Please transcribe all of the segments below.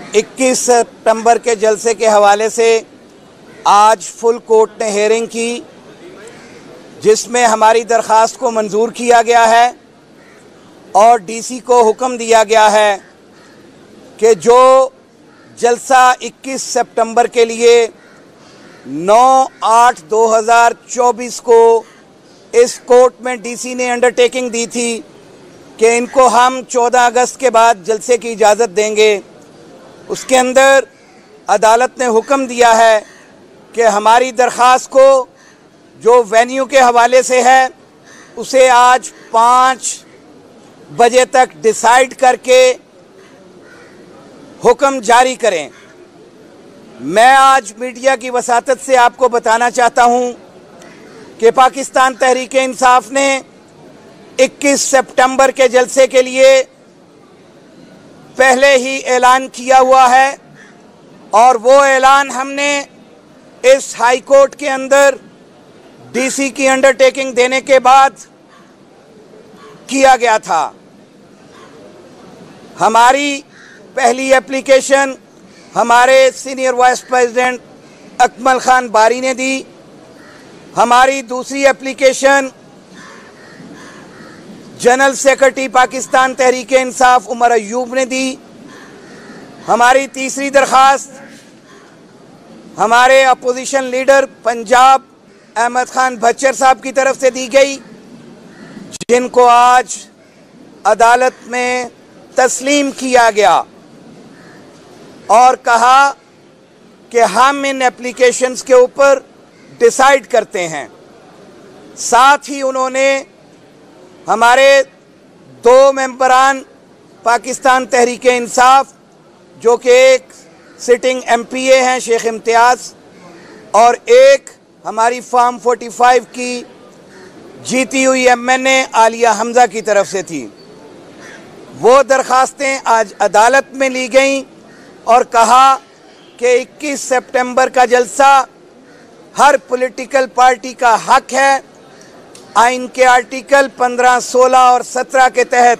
21 सितंबर के जलसे के हवाले से आज फुल कोर्ट ने हेयरिंग की, जिसमें हमारी दरख्वास्त को मंजूर किया गया है और डीसी को हुक्म दिया गया है कि जो जलसा 21 सितंबर के लिए 9/8/2024 को इस कोर्ट में डीसी ने अंडरटेकिंग दी थी कि इनको हम 14 अगस्त के बाद जलसे की इजाज़त देंगे, उसके अंदर अदालत ने हुक्म दिया है कि हमारी दरख्वास्त को जो वेन्यू के हवाले से है उसे आज 5 बजे तक डिसाइड करके हुक्म जारी करें। मैं आज मीडिया की वसातत से आपको बताना चाहता हूं कि पाकिस्तान तहरीक इंसाफ ने 21 सितंबर के जलसे के लिए पहले ही ऐलान किया हुआ है और वो ऐलान हमने इस हाई कोर्ट के अंदर डीसी की अंडरटेकिंग देने के बाद किया गया था। हमारी पहली एप्लीकेशन हमारे senior vice president Akmal Khan Bari ने दी, हमारी दूसरी application general secretary Pakistan Tehreek Insaf Umar Ayub ने दी, हमारी तीसरी दरख्वास्त हमारे अपोजिशन लीडर पंजाब अहमद खान भच्चर साहब की तरफ से दी गई, जिनको आज अदालत में तस्लीम किया गया और कहा कि हम इन एप्लीकेशंस के ऊपर डिसाइड करते हैं। साथ ही उन्होंने हमारे 2 मेंबरान पाकिस्तान तहरीक इंसाफ, जो कि एक सिटिंग एमपीए हैं शेख इम्तियाज़ और एक हमारी फार्म 45 की जीती हुई एमएनए आलिया हमजा की तरफ से थी, वो दरखास्तें आज अदालत में ली गईं और कहा कि 21 सितंबर का जलसा हर पॉलिटिकल पार्टी का हक है। आइन के आर्टिकल 15, 16 और 17 के तहत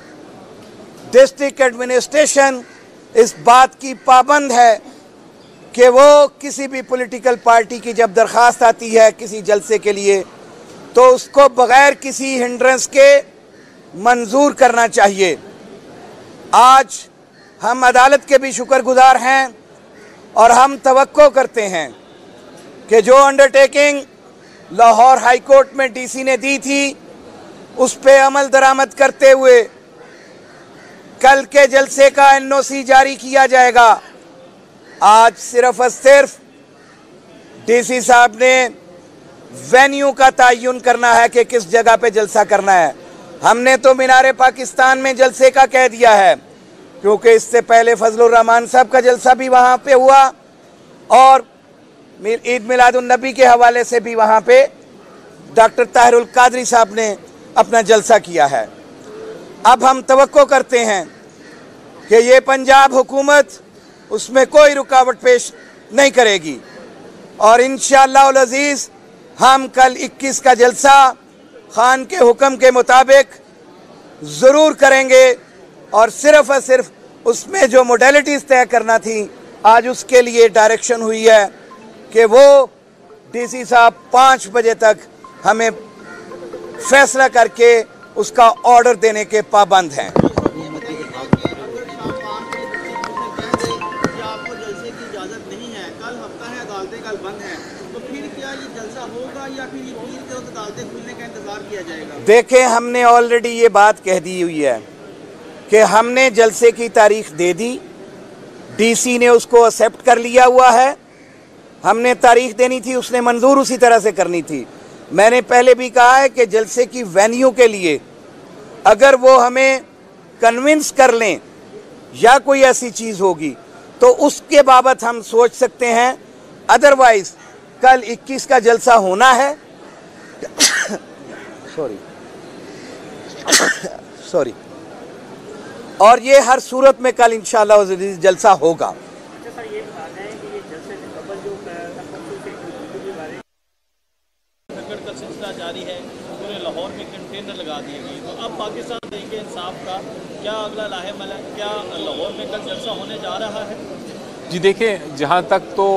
डिस्ट्रिक्ट एडमिनिस्ट्रेशन इस बात की पाबंद है कि वो किसी भी पॉलिटिकल पार्टी की जब दरख्वास्त आती है किसी जलसे के लिए तो उसको बगैर किसी हिंड्रेंस के मंजूर करना चाहिए। आज हम अदालत के भी शुक्रगुजार हैं और हम तवक्को करते हैं कि जो अंडरटेकिंग लाहौर हाई कोर्ट में डीसी ने दी थी उस पे अमल दरामद करते हुए कल के जलसे का एनओसी जारी किया जाएगा। आज सिर्फ और सिर्फ डीसी साहब ने वेन्यू का तयन करना है कि किस जगह पे जलसा करना है। हमने तो मीनारे पाकिस्तान में जलसे का कह दिया है, क्योंकि इससे पहले फजलुर रहमान साहब का जलसा भी वहाँ पे हुआ और ईद मिलादुन नबी के हवाले से भी वहाँ पे डॉक्टर ताहिरुल कादरी साहब ने अपना जलसा किया है। अब हम तवक्को करते हैं कि ये पंजाब हुकूमत उसमें कोई रुकावट पेश नहीं करेगी और इंशाअल्लाह उल अज़ीज़ हम कल 21 का जलसा खान के हुक्म के मुताबिक ज़रूर करेंगे और सिर्फ उसमें जो मोडेलिटीज़ तय करना थी आज उसके लिए डायरेक्शन हुई है कि वो डीसी साहब 5 बजे तक हमें फैसला करके उसका ऑर्डर देने के पाबंद हैं। देखें, हमने ऑलरेडी ये बात कह दी हुई है कि हमने जलसे की तारीख दे दी, डीसी ने उसको एक्सेप्ट कर लिया हुआ है। हमने तारीख देनी थी, उसने मंजूर उसी तरह से करनी थी। मैंने पहले भी कहा है कि जलसे की वेन्यू के लिए अगर वो हमें कन्विंस कर लें या कोई ऐसी चीज़ होगी तो उसके बाबत हम सोच सकते हैं, अदरवाइज कल 21 का जलसा होना है। सॉरी और ये हर सूरत में कल इंशाअल्लाह जलसा होगा। अच्छा सर, ये बता रहे हैं कि ये जलसे से कबल जो का सिलसिला जारी है, पूरे लाहौर में कंटेनर लगा दिए गए, तो अब पाकिस्तान देंगे इंसाफ का क्या अगला लाहेमल है? क्या लाहौर में कल जलसा होने जा रहा है? जी देखें, जहाँ तक तो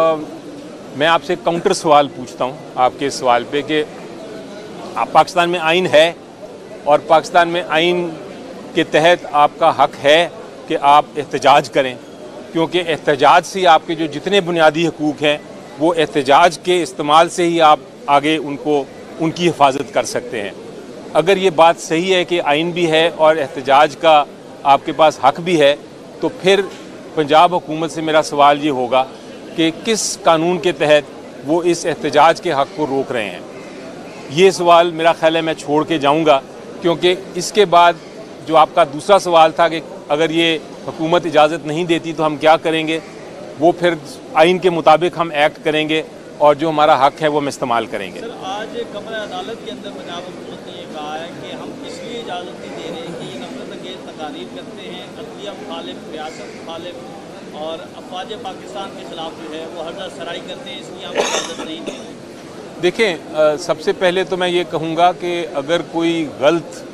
मैं आपसे काउंटर सवाल पूछता हूँ आपके सवाल पे कि पाकिस्तान में आइन है और पाकिस्तान में आइन के तहत आपका हक है कि आप एहतजाज करें, क्योंकि एहतजाज से आपके जो जितने बुनियादी हकूक़ हैं वो एहतजाज के इस्तेमाल से ही आप आगे उनकी हिफाजत कर सकते हैं। अगर ये बात सही है कि आइन भी है और एहतजाज का आपके पास हक भी है, तो फिर पंजाब हुकूमत से मेरा सवाल ये होगा कि किस कानून के तहत वो इस एहतजाज के हक को रोक रहे हैं। ये सवाल मेरा ख्याल है मैं छोड़ के जाऊंगा, क्योंकि इसके बाद जो आपका दूसरा सवाल था कि अगर ये हुकूमत इजाज़त नहीं देती तो हम क्या करेंगे, वो फिर आइन के मुताबिक हम एक्ट करेंगे और जो हमारा हक है वो हम इस्तेमाल करेंगे। सर, आज कमरा अदालत के अंदर पंजाब हुकूमत ने ये कहा है कि हम इसलिए इजाज़त नहीं दे रहे कि ये नफरत अंगेज़ तकारीर करते हैं, अदलिया मुखालिफ, रियासत मुखालिफ और अफवाज पाकिस्तान के खिलाफ जो है वो हरजा सराई करते हैं, इसलिए हम इजाज़त नहीं दे रहे। देखें, सबसे पहले तो मैं ये कहूँगा कि अगर कोई गलत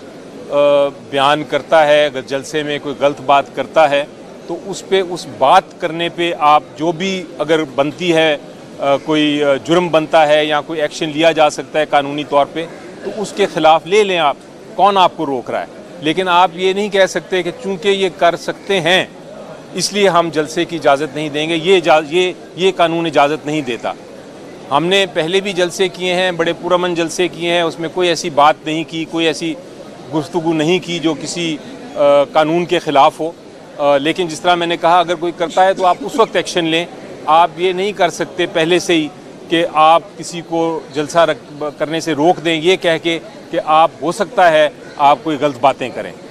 बयान करता है, अगर जलसे में कोई गलत बात करता है तो उस बात करने पे आप जो भी अगर बनती है कोई जुर्म बनता है या कोई एक्शन लिया जा सकता है कानूनी तौर पे, तो उसके ख़िलाफ़ ले लें आप। कौन आपको रोक रहा है? लेकिन आप ये नहीं कह सकते कि चूँकि ये कर सकते हैं इसलिए हम जलसे की इजाज़त नहीं देंगे। ये कानून इजाज़त नहीं देता। हमने पहले भी जलसे किए हैं, बड़े पुरअमन जलसे किए हैं, उसमें कोई ऐसी बात नहीं की, कोई ऐसी गुफ्तगू नहीं की जो किसी कानून के ख़िलाफ़ हो। लेकिन जिस तरह मैंने कहा, अगर कोई करता है तो आप उस वक्त एक्शन लें। आप ये नहीं कर सकते पहले से ही कि आप किसी को जलसा करने से रोक दें ये कह के कि आप हो सकता है आप कोई गलत बातें करें।